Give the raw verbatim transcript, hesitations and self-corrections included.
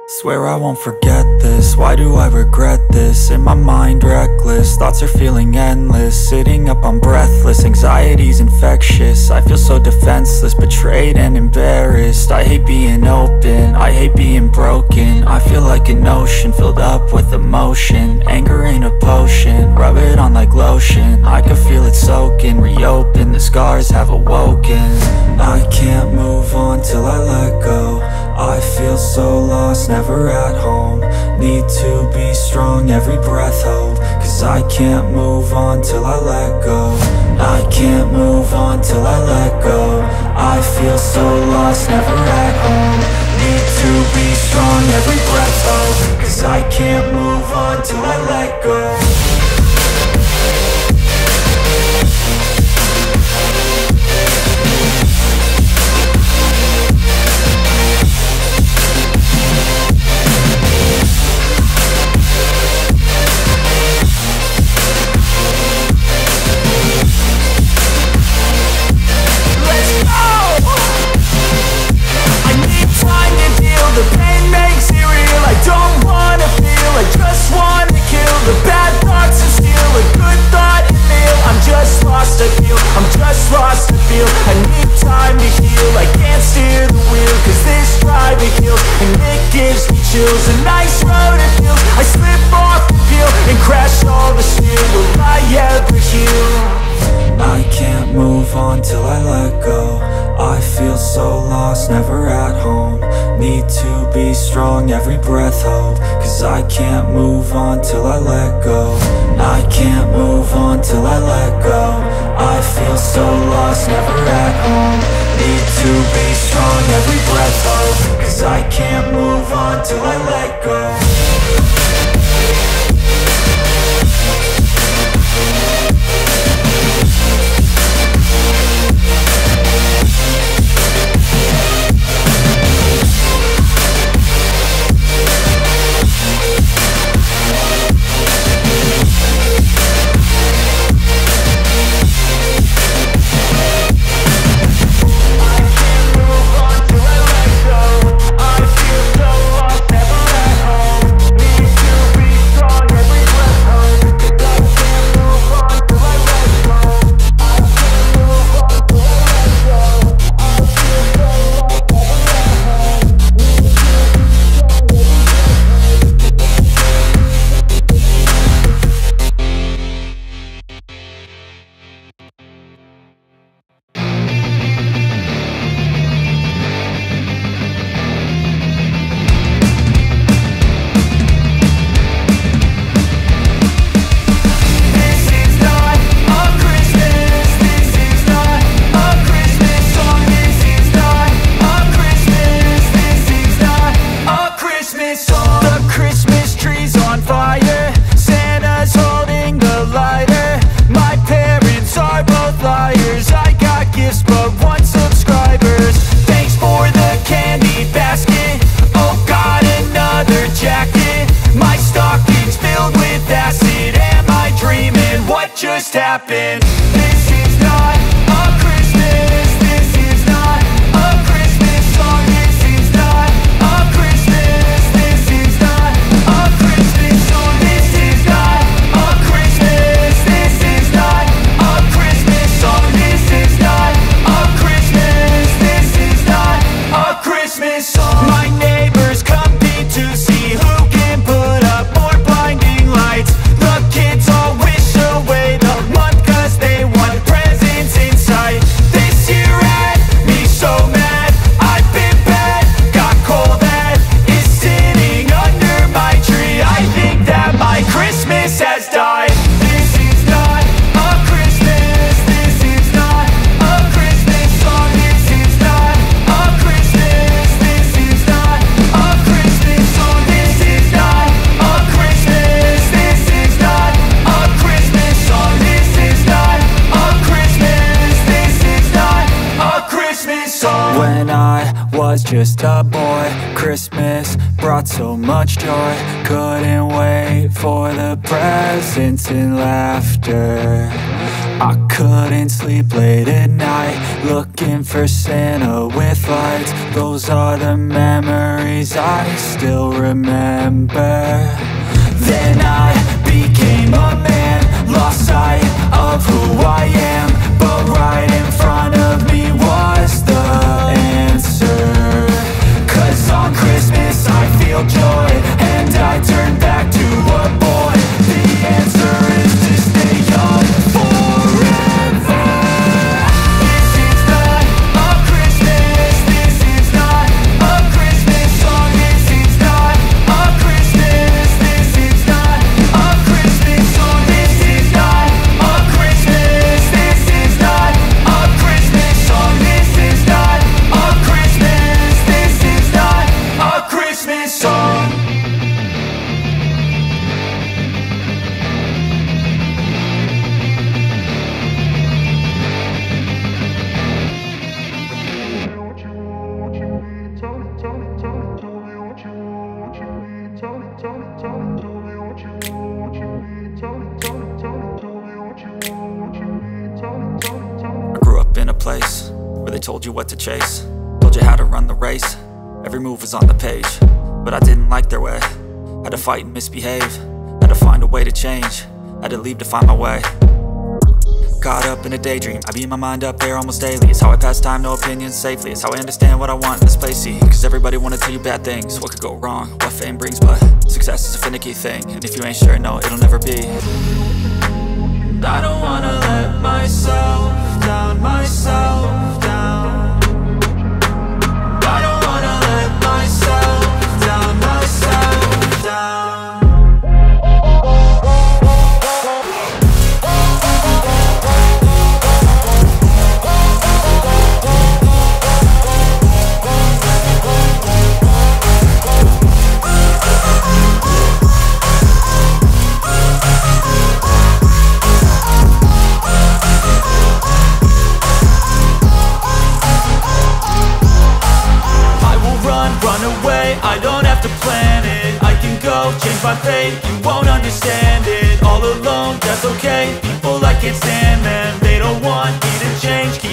Swear I won't forget this, why do I regret this? In my mind reckless, thoughts are feeling endless. Sitting up, I'm breathless, anxiety's infectious. I feel so defenseless, betrayed and embarrassed. I hate being open, I hate being broken. I feel like an ocean, filled up with emotion. Anger ain't a potion, rub it on like lotion. I can feel it soaking, reopen, the scars have awoken. I can't move on till I let go. I feel so lost, never at home. Need to be strong, every breath hold. Cause I can't move on till I let go. I can't move on till I let go. I feel so lost, never at home. Need to be strong, every breath hold. Cause I can't move on till I let go. A nice road it feels. I slip off the peel and crash all the steel. Will I ever heal? I can't move on till I let go. I feel so lost, never at home. Need to be strong, every breath hold. Cause I can't move on till I let go. I can't move on till I let go. I feel so lost, never at home. Need to be strong, every breath hold. Cause I can't move on till I let go. Just happened. This is not a Christmas. This is not a Christmas song. This is not a Christmas. This is not a Christmas song. This is not a Christmas. This is not a Christmas song. This is not a Christmas. This is not a Christmas song. My neighbors compete to see who can put up more blinding lights. The kids all wish away the month cause they want presents in sight. This year had me so mad, I've been bad, got coal that is sitting under my tree. I think that my Christmas has died. This is not a Christmas. This is not a Christmas song. This is not a Christmas. This is not a Christmas song. This is not a Christmas. This is not a Christmas song. This is not a Christmas. This is not a Christmas song. When I was just a boy, Christmas brought so much joy. Couldn't wait for the presents and laughter. I couldn't sleep late at night, looking for Santa with lights. Those are the memories I still remember. Then I became a man, lost sight of who I am, but right in front of me was the answer. 'Cause on Christmas I feel joy, and I turn back to a boy. The answer is to stay young forever. This is not a Christmas, this is not a Christmas song. This is not a Christmas, this is not a Christmas song. This is not a Christmas, this is not a Christmas song. This is not a Christmas, this is not a Christmas song. I grew up in a place where they told you what to chase, told you how to run the race. Every move was on the page, but I didn't like their way. Had to fight and misbehave, had to find a way to change, had to leave to find my way. Caught up in a daydream, I beat my mind up there almost daily. It's how I pass time, no opinions safely. It's how I understand what I want in this place, see. Cause everybody wanna tell you bad things, what could go wrong, what fame brings. But success is a finicky thing, and if you ain't sure, no, it'll never be. I don't wanna let myself down, myself down. I don't wanna let myself down, myself down. Run away, I don't have to plan it. I can go, change my fate, you won't understand it. All alone, that's okay, people I can't stand them. They don't want me to change, keep